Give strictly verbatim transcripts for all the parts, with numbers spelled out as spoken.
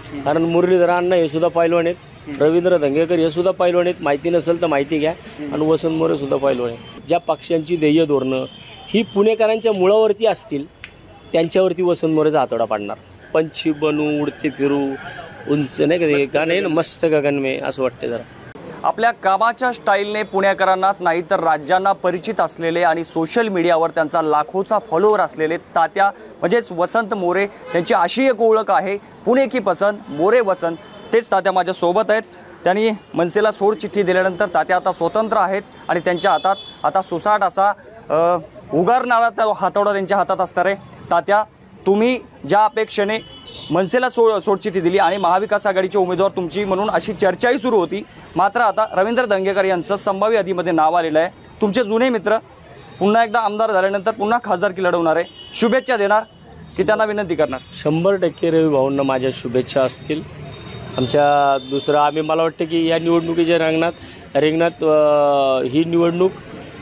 कारण मुरलीधर अण्णा हे सुद्धा पैलवान आहेत, रवींद्र धंगेकर हे सुद्धा पैलवान आहेत, माहिती नसेल तर माहिती घ्या, आणि वसंत मोरे सुद्धा पैलवान आहेत. ज्या पक्षांची ध्येय धोरणं ही पुणेकरांच्या मुळावरती असतील त्यांच्यावरती वसंत मोरेचा हातोडा पाडणार. पंछी बनू उडते फिरू उंच नाही का ते गाणं आहे ना, मस्त गगन में, असं वाटते जरा. आपल्या कामाच्या स्टाईलने पुणेकरांनाच नाही तर राज्यांना परिचित असलेले आणि सोशल मीडियावर त्यांचा लाखोचा फॉलोअर असलेले तात्या म्हणजेच वसंत मोरे, त्यांची अशी एक ओळख आहे, पुणे की पसंत मोरे वसंत. तेच तात्या माझ्या सोबत आहेत. त्यांनी मनसेला सोड चिठ्ठी दिल्यानंतर तात्या आता स्वतंत्र आहेत आणि त्यांच्या हातात आता सुसाट असा उगारणारा हातोडा त्यांच्या हातात असणार आहे. तात्या, तुम्ही ज्या अपेक्षेने मनसेला सोड सोडचिठ्ठी दिली आणि महाविकास आघाडीचे उमेदवार तुमची म्हणून अशी चर्चाही सुरू होती, मात्र आता रवींद्र धंगेकर यांचं संभाव्य यादीमध्ये नाव आलेलं आहे. तुमचे जुने मित्र पुन्हा एकदा आमदार झाल्यानंतर पुन्हा खासदारकी लढवणार आहे, शुभेच्छा देणार की त्यांना विनंती करणार? शंभर टक्के रवी भाऊंना माझ्या शुभेच्छा असतील. आमच्या दुसरं आम्ही मला वाटतं की या निवडणुकीच्या रिंगणात रिंगणात ही निवडणूक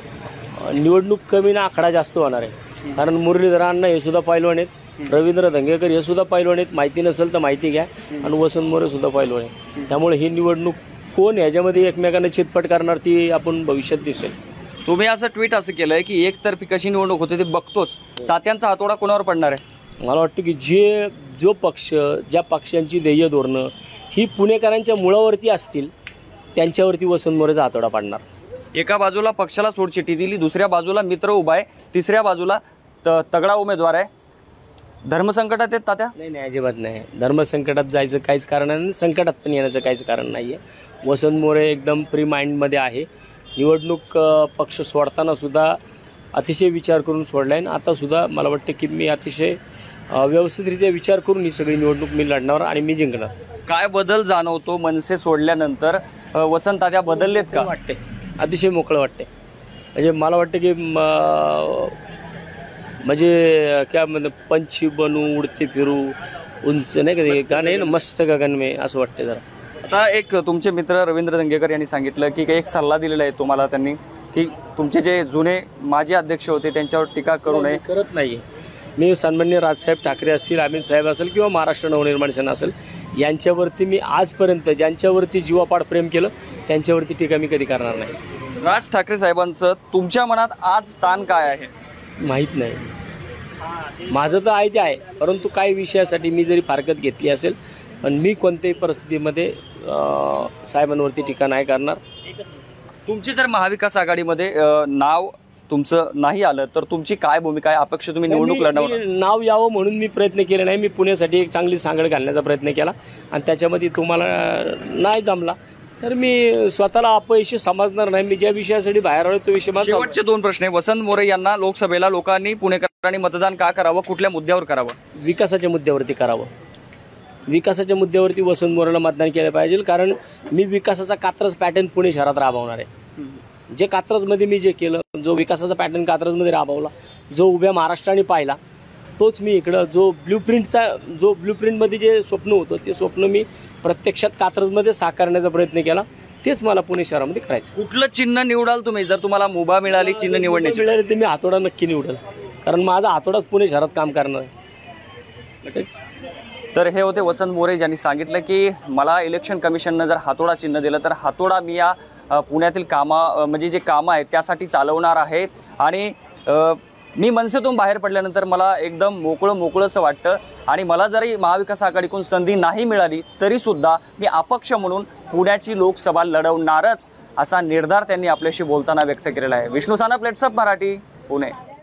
निवडणूक कमी ना आकडा जास्त होणार आहे. कारण मुरलीधर अण्णा हे सुद्धा पैलवान आहेत, रवींद्र धंगेकर हे सुद्धा पैलवान आहेत, माहिती नसेल तर माहिती घ्या, आणि वसंत मोरे सुद्धा पैलवान आहेत. त्यामुळे ही निवडणूक कोण ह्याच्यामध्ये एकमेकांना चितपट करणार ती आपण भविष्यात दिसेल. तुम्ही असं ट्विट असं केलं आहे की एकतर्फी कशी निवडणूक होते ते बघतोच, तात्यांचा हातोडा कोणावर पडणार आहे? मला वाटतं की जे जो पक्ष ज्या पक्षांची ध्येय धोरणं ही पुणेकरांच्या मुळावरती असतील त्यांच्यावरती वसंत मोरेचा हातोडा पाडणार. एका बाजूला पक्षाला सोडचिठ्ठी दिली, दुसऱ्या बाजूला मित्र उभा आहे, तिसऱ्या बाजूला त तगडा उमेदवार आहे. धर्मसंकटात आहेत तात्या? नाही नाही, अजिबात नाही. धर्मसंकटात जायचं काहीच कारण नाही, संकटात पण येण्याचं काहीच कारण नाही आहे. वसंत मोरे एकदम फ्री माइंडमध्ये आहे. निवडणूक पक्ष सोडताना सुद्धा अतिशय विचार करून सोडला आहे, आणि आतासुद्धा मला वाटतं की मी अतिशय व्यवस्थितरित्या विचार करून ही सगळी निवडणूक मी लढणार आणि मी जिंकणार. काय बदल जाणवतो मनसे सोडल्यानंतर? वसंत तात्या बदललेत का? वाटते अतिशय मोकळं वाटते. म्हणजे मला वाटतं की म्हणजे काय म्हणतात, पंछी बनू उडते फिरू उंच नाही का ते गाणं आहे ना, मस्त गगन में, असं वाटते जरा. आता एक तुमचे मित्र रवींद्र धंगेकर यांनी सांगितलं की एक सल्ला दिलेला आहे तुम्हाला त्यांनी की तुमचे जे जुने माजी अध्यक्ष होते त्यांच्यावर टीका करू नये. करत नाही. मी सन्माननीय राजसाहेब ठाकरे असतील, अमित साहेब असेल किंवा महाराष्ट्र नवनिर्माण सेना असेल, यांच्यावरती मी आजपर्यंत ज्यांच्यावरती जीवापाड प्रेम केलं त्यांच्यावरती टीका मी कधी करणार नाही. राज ठाकरे साहेबांचं तुमच्या मनात आज स्थान काय आहे? माहीत नाही. माझं तर आहे ते आहे, परंतु काही विषयासाठी मी जरी फारकत घेतली असेल, पण मी कोणत्याही परिस्थितीमध्ये साहेबांवरती टीका नाही करणार. तुमची जर महाविकास आघाडीमध्ये नाव तुमचं नाही आलं तर तुमची काय भूमिका आहे? अपेक्षा तुम्ही निवडणूक लढवणार? नाव यावं म्हणून मी प्रयत्न केले नाही. मी पुण्यासाठी एक चांगली सांगड घालण्याचा प्रयत्न केला आणि त्याच्यामध्ये तुम्हाला नाही जमला तर मी स्वतःला अपयशी समजणार नाही. मी ज्या विषयासाठी बाहेर आलो तो विषय माझा. शेवटचे दोन प्रश्न आहे. वसंत मोरे यांना लोकसभेला लोकांनी पुणेकरांनी मतदान का करावं, कुठल्या मुद्द्यावर करावं? विकासाच्या मुद्द्यावरती करावं. विकासाच्या मुद्द्यावरती वसंत मोरेला मतदान केलं पाहिजे, कारण मी विकासाचा कात्रज पॅटर्न पुणे शहरात राबवणार आहे. जे कात्रजमध्ये मी जे केलं, जो विकासाचा पॅटर्न कात्रजमध्ये राबवला, जो उभ्या महाराष्ट्राने पाहिला, तोच मी इकडं जो ब्ल्यूप्रिंटचा जो ब्ल्यूप्रिंटमध्ये जे स्वप्न होतं ते स्वप्न मी प्रत्यक्षात कात्रजमध्ये साकारण्याचा प्रयत्न केला. तेच मला पुणे शहरामध्ये करायचं. कुठलं चिन्ह निवडाल तुम्ही जर तुम्हाला मुभा मिळाली चिन्ह निवडण्याची? मिळाली तर मी हातोडा नक्की निवडेल, कारण माझा हातोडाच पुणे शहरात काम करणार आहे. तर हे होते वसंत मोरे ज्यांनी सांगितलं की मला इलेक्शन कमिशननं जर हातोडा चिन्ह दिलं तर हातोडा मी या पुण्यातील कामा म्हणजे जे कामं आहेत त्यासाठी चालवणार आहे. आणि मी मनसेतून बाहेर पडल्यानंतर मला एकदम मोकळं मोकळंसं वाटतं, आणि मला जरी महाविकास आघाडीकडून संधी नाही मिळाली तरीसुद्धा मी अपक्ष म्हणून पुण्याची लोकसभा लढवणारच असा निर्धार त्यांनी आपल्याशी बोलताना व्यक्त केलेला आहे. विष्णू सानप, लेट्सअप मराठी, पुणे.